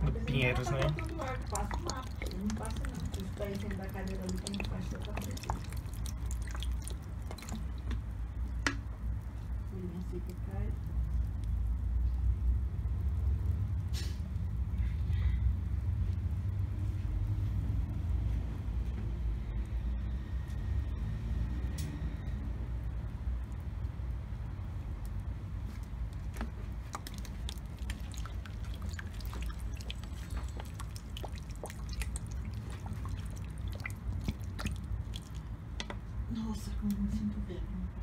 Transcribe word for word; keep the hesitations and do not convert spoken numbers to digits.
de pinheiros, né? Passa lá, não passa não. Se está em cima da cadeira ali, tem que passar para frente. Folhinha seca cai. Nossa, como eu me sinto bem.